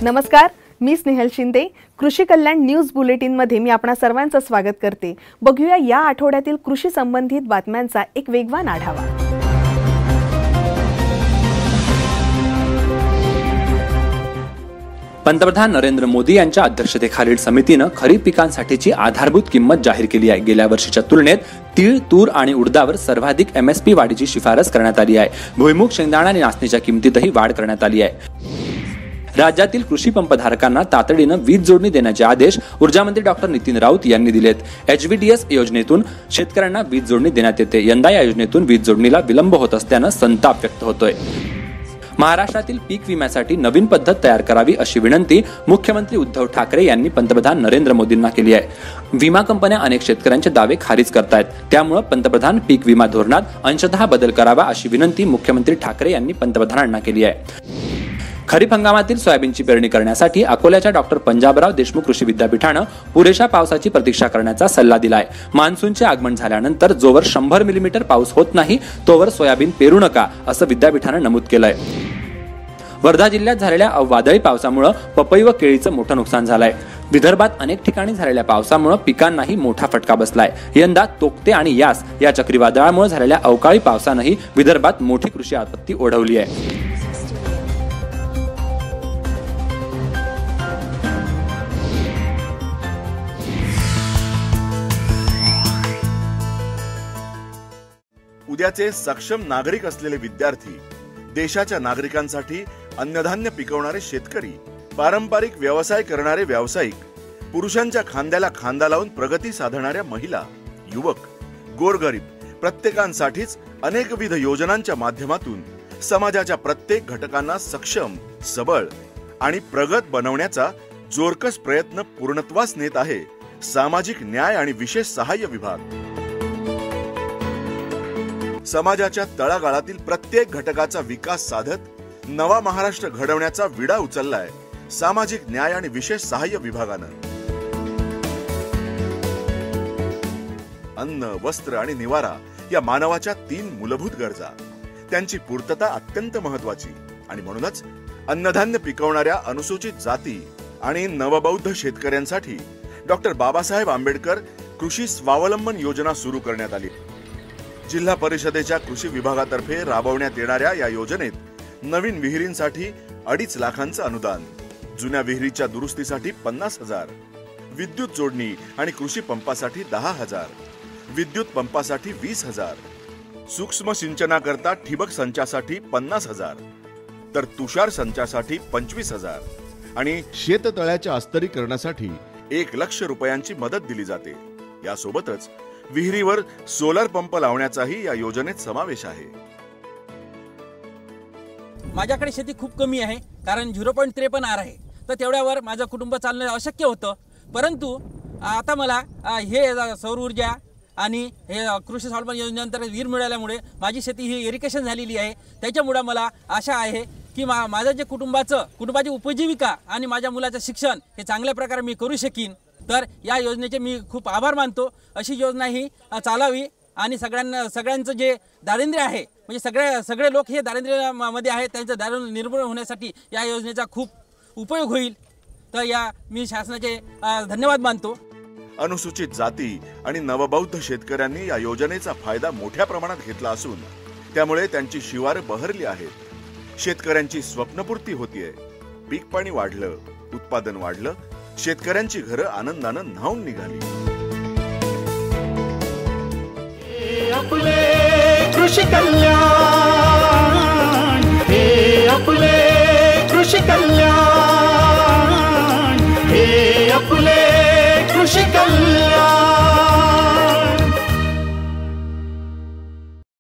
नमस्कार, मी स्नेहल शिंदे. कृषी कल्याण news bulletin मध्ये मी आपणा सर्वांचं स्वागत करते. बघूया या आठवड्यातील कृषी संबंधित बातम्यांचा एक वेगवान आढावा. पंतप्रधान नरेंद्र मोदी यांच्या अध्यक्षतेखालील समितीने खरीप पिकांसाठीची आधारभूत किंमत जाहीर केली आहे. गेल्या वर्षीच्या तुलनेत तीळ, तूर आणि उडदावर सर्वाधिक MSP वाढीची शिफारस करण्यात आली आहे. भुईमूग, शेंगदाणा आणि नाचणीच्या किमतीतही वाढ करण्यात आली आहे. राज्यातील कृषी पंपधारकांना तातडीने वीज जोडणी देण्याचे आदेश ऊर्जा मंत्री डॉक्टर नितीन राऊत यांनी दिलेत. HVDS योजनेतून शेतकऱ्यांना वीज जोडणी देण्यात येते. यंदा या योजनेतून वीज जोडणीला विलंब होत असल्याने संताप व्यक्त होतोय. महाराष्ट्रातील पीक विम्यासाठी नवीन पद्धत तयार करावी अशी विनंती मुख्यमंत्री उद्धव ठाकरे यांनी पंतप्रधान नरेंद्र मोदींना केली आहे. विमा कंपन्या अनेक शेतकऱ्यांचे दावे खारिज करतायत. त्यामुळे पंतप्रधान पीक विमा धोरणात अंशतः बदल करावा अशी विनंती मुख्यमंत्री ठाकरे यांनी पंतप्रधानांना केली आहे. खरीप हंगामातील सोयाबीनची पेरणी करण्यासाठी अकोल्याच्या डॉक्टर पंजाबराव देशमुख कृषी विद्यापीठानं पुरेशा पावसाची प्रतीक्षा करण्याचा सल्ला दिलाय. मान्सूनचे आगमन झाल्यानंतर जोवर 100 मिलीमीटर पाऊस होत नाही तोवर सोयाबीन पेरू नका असं विद्यापीठानं नमूद केलंय. वर्धा जिल्ह्यात झालेल्या वादळी पावसामुळे पपई व केळीचं मोठं नुकसान झालंय. विदर्भात अनेक ठिकाणी झालेल्या पावसामुळे पिकांनाही मोठा फटका बसलाय. यंदा तोक्ते आणि यास या चक्रीवादळामुळे झालेल्या अवकाळी पावसानंही विदर्भात मोठी कृषी आपत्ती ओढवली आहे. उद्याचे सक्षम नागरिक असलेले विद्यार्थी, देशाच्या नागरिकांसाठी अन्नधान्य पिकवणारे शेतकरी, पारंपरिक व्यवसाय करणारे व्यावसायिक, पुरुषांच्या खांद्याला खांदा लावून प्रगती साधणाऱ्या महिला, युवक, गोरगरीब प्रत्येकांसाठीच अनेकविध योजनांच्या माध्यमातून समाजाच्या प्रत्येक घटकांना सक्षम, सबळ आणि प्रगत बनवण्याचा जोरकस प्रयत्न पूर्णत्वास नेत आहे सामाजिक न्याय आणि विशेष सहाय्य विभाग. समाजाच्या तळागाळातील प्रत्येक घटकाचा विकास साधत नवा महाराष्ट्र घडवण्याचा विडा उचललाय सामाजिक न्याय आणि विशेष सहाय्य विभागानं. अन्न, वस्त्र आणि निवारा या मानवाच्या 3 मूलभूत गरजा, त्यांची पूर्तता अत्यंत महत्वाची आणि म्हणूनच अन्नधान्य पिकवणाऱ्या अनुसूचित जाती आणि नवबौद्ध शेतकऱ्यांसाठी डॉक्टर बाबासाहेब आंबेडकर कृषी स्वावलंबन योजना सुरू करण्यात आली. जिल्हा परिषदेच्या कृषी विभागातर्फे राबवण्यात येणाऱ्या या योजनेत नवीन विहिरींसाठी 2.5 लाखांचं अनुदान, जुन्या विहिरीच्या दुरुस्तीसाठी 50,000, विद्युत जोडणी आणि कृषी पंपासाठी 10,000, विद्युत पंपासाठी 20,000, सूक्ष्म सिंचनाकरता ठिबक संचासाठी 50,000, तर तुषार संचासाठी 25,000 आणि शेततळ्याच्या अस्तरीकरणासाठी 1,00,000 रुपयांची मदत दिली जाते. यासोबतच विहिरीवर सोलर पंप लावण्याचाही या योजनेत समावेश आहे. माझ्याकडे शेती खूप कमी आहे, कारण 0.53 आर आहे, तर तेवढ्यावर माझं कुटुंब चालणं अशक्य होतं. परंतु आता मला हे सौर ऊर्जा आणि हे कृषी स्वावलंबन योजनेनंतर विहीर मिळाल्यामुळे माझी शेती ही इरिगेशन झालेली आहे. त्याच्यामुळे मला आशा आहे की माझं जे कुटुंबाची उपजीविका आणि माझ्या मुलाचं शिक्षण हे चांगल्या प्रकारे मी करू शकीन. तर या योजनेचे मी खूप आभार मानतो. अशी योजना ही चालावी आणि सगळ्यांचं जे दारिद्र्य आहे, म्हणजे सगळे लोक हे दारिद्र्यामध्ये आहेत, त्यांचं दारिद्र्य निर्मूलन होण्यासाठी या योजनेचा खूप उपयोग होईल. तर मी शासनाचे धन्यवाद मानतो. अनुसूचित जाती आणि नवबौद्ध शेतकऱ्यांनी या योजनेचा फायदा मोठ्या प्रमाणात घेतला असून त्यामुळे त्यांची शिवारं बहरली आहेत. शेतकऱ्यांची स्वप्नपूर्ती होतीये. पीक पाणी वाढलं, उत्पादन वाढलं, शेतकऱ्यांची घरं आनंदानं न्हाऊन निघाली. आपले कृषी कल्याण, आपले कृषी कल्याण.